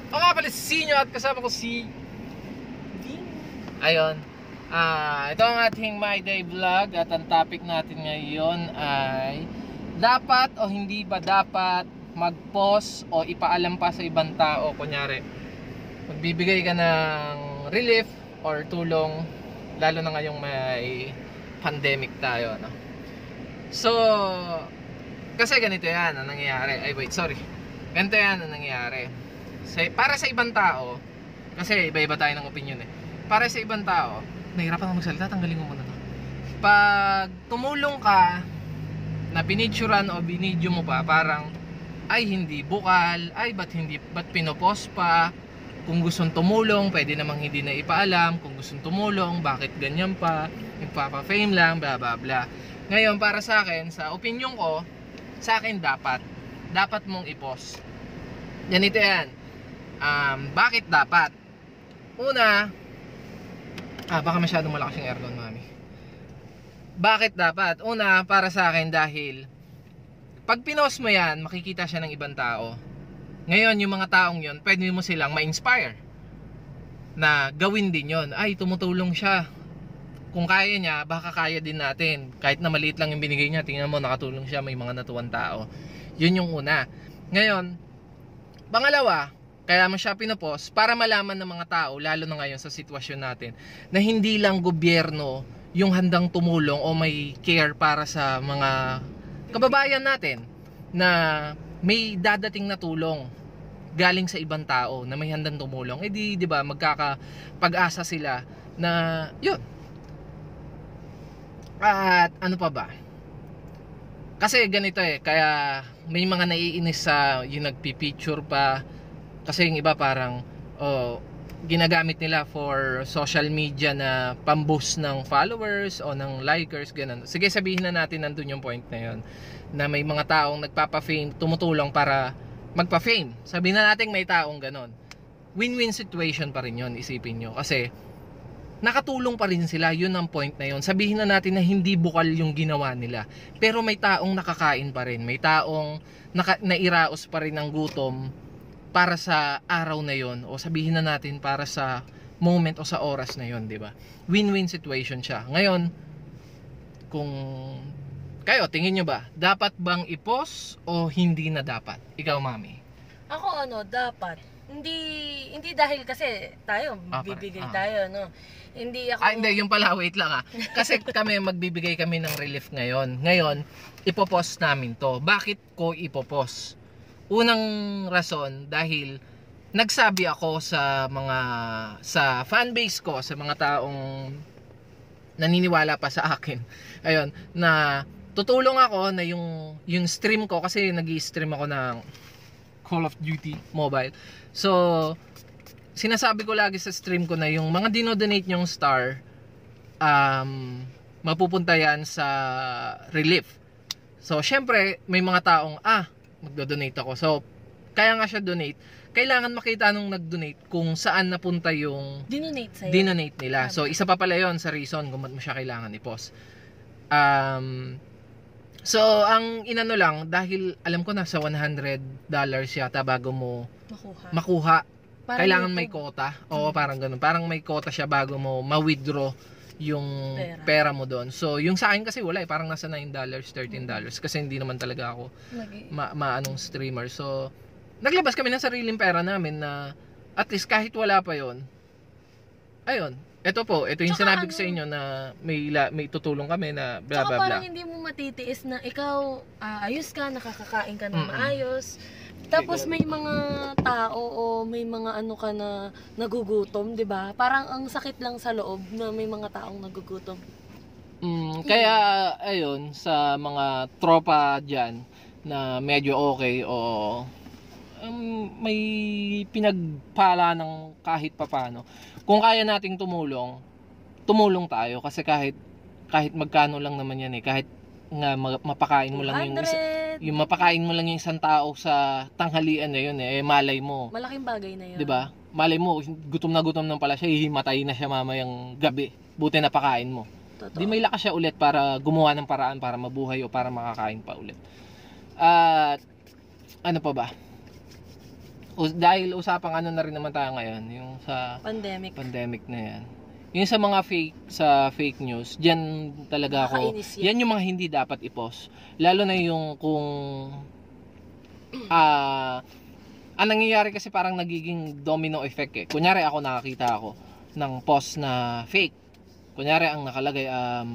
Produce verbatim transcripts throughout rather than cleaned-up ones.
O nga pala, si Sinyo at kasama ko si ayun. Ah, ito ang ating My Day Vlog at ang topic natin ngayon ay dapat o hindi ba dapat mag-pause o ipaalam pa sa ibang tao. Kunyari, magbibigay ka ng relief or tulong, lalo na ngayong may pandemic tayo, no? So, kasi ganito yan ang nangyayari. Ay wait, sorry. Ganito yan ang nangyayari. Sa, para sa ibang tao, kasi iba-iba tayo ng opinion eh. Para sa ibang tao, nahirapan akong magsalita, tanggalin mo muna to. Pag tumulong ka, na pinicturan o binidyo mo pa, parang, ay hindi bukal, ay ba't hindi, ba't pinopost pa, kung gustong tumulong, pwede namang hindi na ipaalam, kung gustong tumulong, bakit ganyan pa, nagpapa-fame lang, bla bla bla. Ngayon, para sa akin, sa opinion ko, sa akin dapat, dapat mong i-post. Ganito yan. Um, bakit dapat? Una, ah, baka masyadong malakas yung aircon, mami. Bakit dapat? Una, para sa akin dahil pag pinost mo yan, makikita siya ng ibang tao. Ngayon, yung mga taong yun, pwede mo silang ma-inspire na gawin din yon. Ay, tumutulong siya. Kung kaya niya, baka kaya din natin. Kahit na maliit lang yung binigay niya, tingnan mo, nakatulong siya, may mga natuwang tao. Yun yung una. Ngayon, pangalawa, kaya mo siya pinopost para malaman ng mga tao, lalo na ngayon sa sitwasyon natin, na hindi lang gobyerno yung handang tumulong o may care para sa mga kababayan natin na may dadating na tulong galing sa ibang tao na may handang tumulong. Eh di, di ba, magkakapag-asa sila na yun. At ano pa ba? Kasi ganito eh, kaya may mga naiinis sa yung nagpipicture pa. Kasi yung iba parang oh, ginagamit nila for social media na pamboost ng followers o ng likers, ganun. Sige, sabihin na natin nandun yung point na yun, na may mga taong nagpapa-fame, tumutulong para magpa-fame. Sabihin na natin may taong ganun. Win-win situation pa rin yun, isipin nyo. Kasi nakatulong pa rin sila, yun ang point na yun. Sabihin na natin na hindi bukal yung ginawa nila, pero may taong nakakain pa rin, may taong naka, nairaos pa rin ng gutom para sa araw na yon, o sabihin na natin para sa moment o sa oras na yon, di ba? Win-win situation siya. Ngayon, kung kayo, tingin nyo ba, dapat bang i-post o hindi na dapat? Ikaw, mami. Ako ano, dapat. Hindi hindi dahil kasi tayo, Ah, bibigay ah. tayo, no. Hindi ako... Ah, hindi, yung pala, wait lang ah. Kasi kami, magbibigay kami ng relief ngayon. Ngayon, ipopost namin to. Bakit ko ipopost? Unang rason, dahil nagsabi ako sa mga, sa fanbase ko, sa mga taong naniniwala pa sa akin, ayun, na tutulong ako na yung, yung stream ko, kasi nag-i-stream ako ng Call of Duty Mobile. So, sinasabi ko lagi sa stream ko na yung mga dinodonate nyong star, um, mapupunta yan sa relief. So, syempre, may mga taong, ah, magdo-donate ako. So, kaya nga siya donate, kailangan makita nung nag-donate kung saan napunta yung dinonate sa'yo. dinonate nila. So, isa pa pala yon sa reason kung ba't mo siya kailangan i-post. Um, so, ang inano lang, dahil alam ko nasa one hundred dollars yata bago mo Makuha. makuha. Parang Kailangan YouTube. may quota. Oo, parang ganun. Parang may quota siya bago mo ma-withdraw yung Pera. pera mo doon. So, yung sa akin kasi wala eh. Parang nasa nine dollars, thirteen dollars. Kasi hindi naman talaga ako Lagi. ma maanong streamer. So, naglabas kami ng sariling pera namin na at least kahit wala pa yon. Ayun. Ito po, ito yung Tsaka sinabi ko ano, sa inyo na may la, may tutulong kami na bla Tsaka bla bla. parang hindi mo matitiis na ikaw ah, ayos ka, nakakakain ka ng Mm-mm. maayos. Tapos may mga tao o may mga ano ka na nagugutom, 'di ba? Parang ang sakit lang sa loob na may mga taong nagugutom. Mm, kaya ayun, sa mga tropa diyan na medyo okay o um, may pinagpala ng kahit papano. Kung kaya nating tumulong, tumulong tayo kasi kahit kahit magkano lang naman yan eh, kahit nga ma- mapakain mo lang yung isa, two hundred yung mapakain mo lang yung isang tao sa tanghalian na yun eh, malay mo, Malaking bagay na 'yun. 'di ba? Malay mo, gutom na gutom nang pala siya, hihimatay na siya mamayang gabi. Buti na pakain mo. Totoo. Di may lakas siya ulit para gumawa ng paraan para mabuhay o para makakain pa ulit. At ano pa ba? us- dahil usapang ano na rin naman tayo ngayon, yung sa Pandemic. pandemic na yan. Yung sa mga fake sa fake news, diyan talaga ako. Nakakainis yan. Yan yung mga hindi dapat i-post. Lalo na yung kung ah ang nangyayari kasi parang nagiging domino effect eh. Kunyari ako nakakita ako ng post na fake. Kunyari ang nakalagay um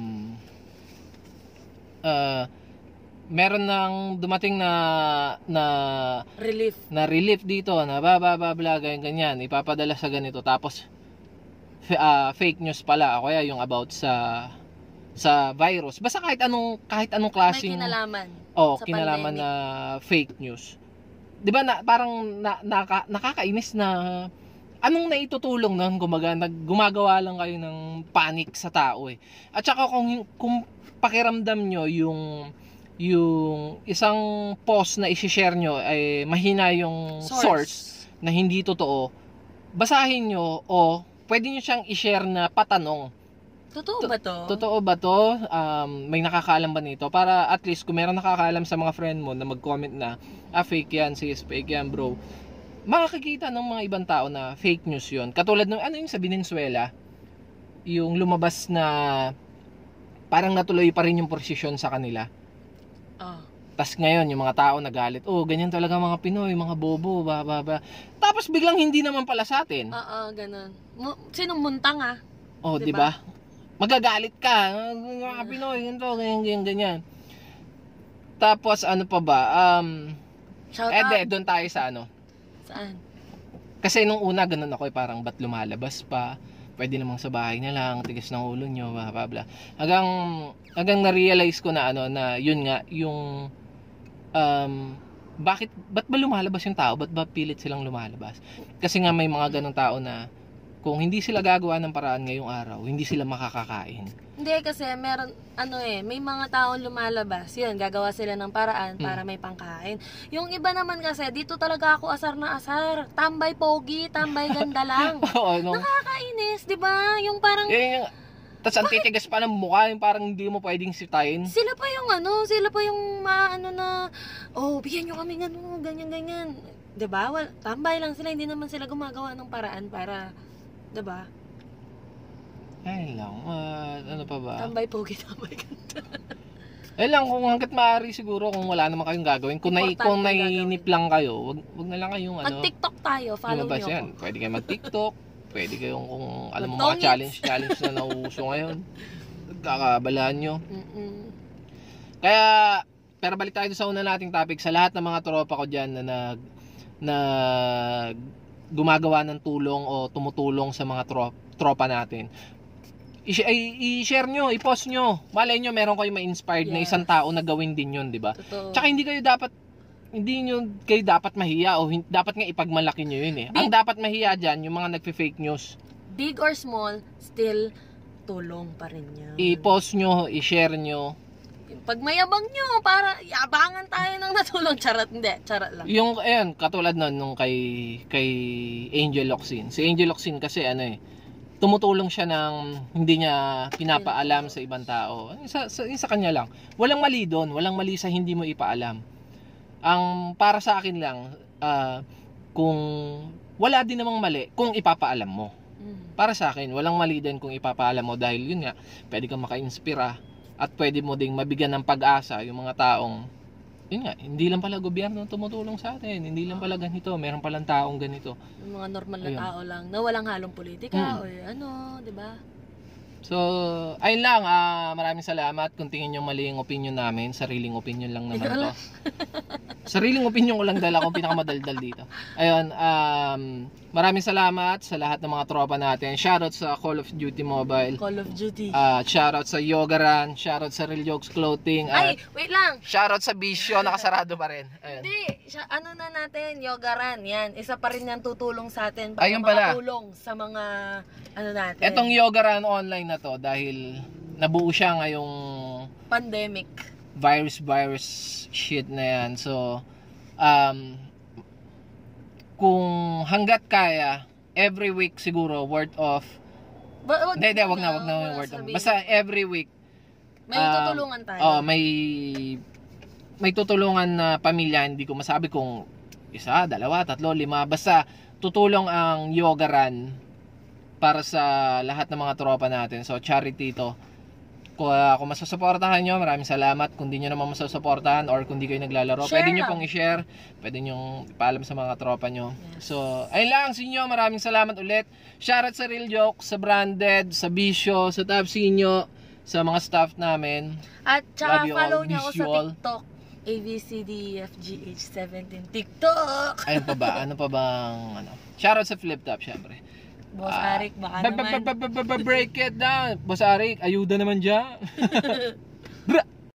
uh, meron nang dumating na na Relief. na relief dito na ba ba ba bla ganyan, ganyan ipapadala sa ganito tapos f- ah, fake news pala o kaya yung about sa sa virus basta kahit anong kahit anong May klaseng kinalaman. oh sa kinalaman pandemic. na fake news. 'Di ba na parang na, naka, nakakainis na anong naitutulong nun kumbaga nag gumagawa lang kayo ng panic sa tao eh. At saka kung kung pakiramdam nyo yung yung isang post na i-share nyo ay mahina yung source, Source. na hindi totoo, basahin nyo o pwede nyo siyang i-share na patanong. Totoo ba to? Totoo ba to? Um, may nakakaalam ba nito? Para at least kung meron nakakaalam sa mga friend mo na mag-comment na, ah fake yan, sis, fake yan bro. Makakikita ng mga ibang tao na fake news yun. Katulad ng ano yung sa Venezuela, yung lumabas na parang natuloy pa rin yung posisyon sa kanila. Ah. Tas ngayon, yung mga tao nagalit, oh, ganyan talaga mga Pinoy, mga bobo, ba, ba, ba. Tapos biglang hindi naman pala sa atin. Oo, ganun. Mu- Sinong muntang ah? Oh, di Diba? ba? Magagalit ka, ah, mga Pinoy, ganito, ganyan, ganyan, ganyan. Tapos ano pa ba? Um, Shout eh, out. de, doon tayo sa ano. Saan? Kasi nung una, ganun ako eh, parang ba't lumalabas pa? Pwede namang sa bahay na lang, tigas ng ulo nyo, bla bla bla. Hanggang, hanggang na-realize ko na ano, na yun nga, yung, um, bakit, ba't ba lumalabas yung tao? Ba't ba pilit silang lumalabas? Kasi nga may mga ganung tao na, kung hindi sila gagawa ng paraan ngayong araw, hindi sila makakakain. Hindi kasi meron, ano eh, may mga taong lumalabas. Yun, gagawa sila ng paraan para may pangkain. Yung iba naman kasi, dito talaga ako asar na asar. Tambay pogi, tambay ganda lang. Oo, no? Nakakainis, di ba? Yung parang, Yan yung, tas ang titigas pa ng mukha, yung parang hindi mo pwedeng sitayin. sila pa yung ano, sila pa yung maano na, oh, bigyan nyo kami ano, ganyan, ganyan. Di ba? Well, tambay lang sila, hindi naman sila gumagawa ng paraan para, di ba? Ay lang, ah, ano pa ba? Tambay pogi, tambay ganda. Eh lang, kung hanggat maaari siguro, kung wala naman kayong gagawin, kung, nai, Importante kung yung naiinip lang kayo, wag, wag na lang kayong ano, Mag-TikTok tayo, follow lumabas nyo yan. ako. Pwede kayo mag-TikTok, pwede kayong kung alam mo mga Mag-tongits. challenge, challenge na nauuso ngayon, kakabalaan nyo. Mm-mm. Kaya, pero balik tayo sa una nating topic, sa lahat ng mga tropa ko dyan na nag, na gumagawa ng tulong o tumutulong sa mga tro, tropa natin. I- i- I-share nyo, i-post nyo. Malay nyo, meron kayo ma-inspired na Yes. isang tao na gawin din yun, di ba? Totoo. Tsaka hindi kayo dapat hindi nyo kayo dapat mahiya o hin- dapat nga ipagmalaki nyo yun eh. Ang dapat mahiya dyan, yung mga nagfe-fake news. Big or small, still tulong pa rin yan. I-post nyo, i-share nyo. Pag mayabang nyo, para yabangan tayo ng natulong. Charot, hindi. Charot lang. Yung, ayan, katulad nun, nung kay, kay Angel Locsin. Si Angel Locsin kasi ano eh, tumutulong siya ng hindi niya pinapaalam sa ibang tao. Sa, sa, sa kanya lang. Walang mali doon. Walang mali sa hindi mo ipaalam. Ang para sa akin lang, ah, kung wala din namang mali kung ipapaalam mo. Mm. Para sa akin, walang mali din kung ipapaalam mo dahil yun nga, pwede kang maka-inspira at pwede mo ding mabigyan ng pag-asa yung mga taong yun nga, hindi lang pala gobyerno ang tumutulong sa atin, hindi lang pala ganito, meron palang taong ganito. Yung mga normal na Ayun. tao lang na walang halong politika Mm. o ano, di ba? So, ayun lang, ah, maraming salamat. Kung tingin nyo mali yung opinion namin, sariling opinion lang naman to. Sariling opinion ko lang dahil ako pinakamadaldal dito. Ayun, um, maraming salamat sa lahat ng mga tropa natin. Shoutout sa Call of Duty Mobile. Call of Duty. Uh, shoutout sa Yogaran, shoutout sa Real Jokes Clothing, Ay, at wait lang. shoutout sa Bisyo, nakasarado pa rin. Ayun. Hindi, siya, ano na natin, yogaran, yan. Isa pa rin yan tutulong sa atin para Ayun pala. makatulong sa mga, ano natin, Etong Yogaran online na to dahil nabuo siya ngayong pandemic. virus virus shit na yan. So, um, kung hanggat kaya, every week siguro worth of Ba, wag, hindi, hindi, wag na, wag na wag yung worth of. sabihin. Basta every week, may um, tutulungan tayo. oh, may may tutulungan na pamilya, hindi ko masabi kung isa, dalawa, tatlo, lima. Basta tutulong ang Yoga Run para sa lahat ng mga tropa natin. So charity to. Kung, uh, kung masusuportahan nyo, maraming salamat. Kung di nyo naman masusuportahan or kung di kayo naglalaro, Share pwede nyo lang. pong i-share. Pwede nyo ipaalam sa mga tropa nyo. Yes. So, ayun lang sa inyo. Maraming salamat ulit. Shoutout sa Real Joke, sa Branded, sa Bisyo, sa Tapsi nyo, sa mga staff namin. At Love tsaka you all. follow niyo ako Miss you sa all. TikTok. A B C D E F G H seventeen TikTok! Ayun pa ba? Ano pa bang, ano? Shoutout sa Flip Top, syempre. Boss Ah, Arik, baka ba- ba- naman. ba- ba- ba- ba- Break it down. Boss Arik, ayuda naman dyan. Bra!